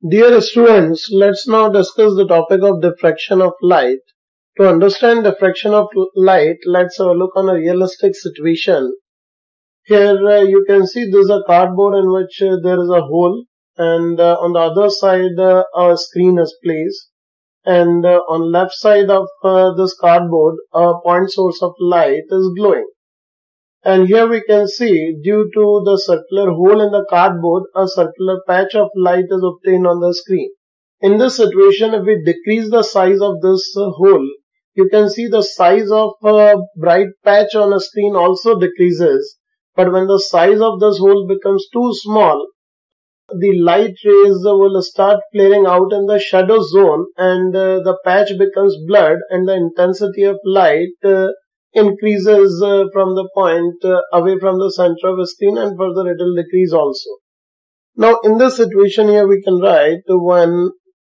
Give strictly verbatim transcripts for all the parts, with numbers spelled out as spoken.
Dear students, let's now discuss the topic of diffraction of light. To understand diffraction of light, let's have a look on a realistic situation. Here uh, you can see there is a cardboard in which uh, there is a hole, and uh, on the other side uh, a screen is placed, and uh, on left side of uh, this cardboard a point source of light is glowing. And here we can see, due to the circular hole in the cardboard, a circular patch of light is obtained on the screen. In this situation, if we decrease the size of this uh, hole, you can see the size of a bright patch on a screen also decreases. But when the size of this hole becomes too small, the light rays will start flaring out in the shadow zone, and uh, the patch becomes blurred, and the intensity of light uh, increases uh, from the point uh, away from the center of the screen, and further it will decrease also. Now in this situation here we can write, when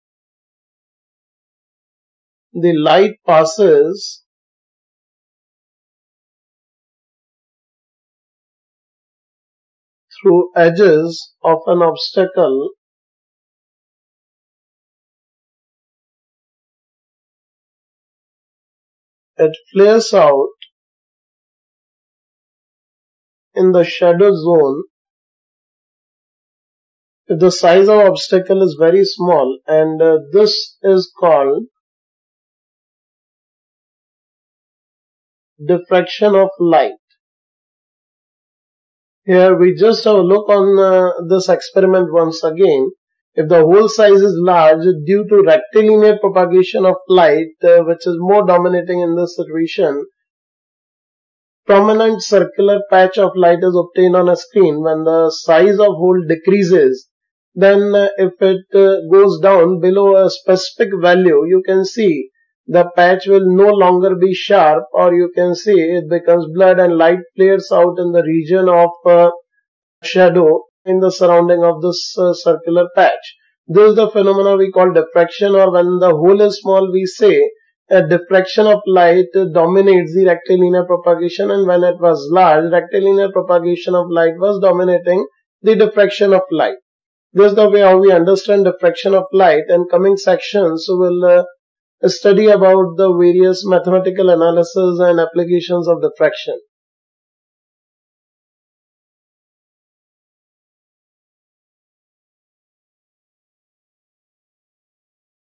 the light passes through edges of an obstacle, it flares out in the shadow zone if the size of obstacle is very small, and uh, this is called diffraction of light. Here we just have a look on uh, this experiment once again. If the hole size is large, due to rectilinear propagation of light, uh, which is more dominating in this situation, prominent circular patch of light is obtained on a screen. When the size of hole decreases, then uh, if it uh, goes down below a specific value, you can see the patch will no longer be sharp, or you can see it becomes blurred and light flares out in the region of uh, shadow in the surrounding of this uh, circular patch. This is the phenomena we call diffraction, or when the hole is small, we say a diffraction of light dominates the rectilinear propagation, and when it was large, rectilinear propagation of light was dominating the diffraction of light. This is the way how we understand diffraction of light, and coming sections will uh, study about the various mathematical analysis and applications of diffraction.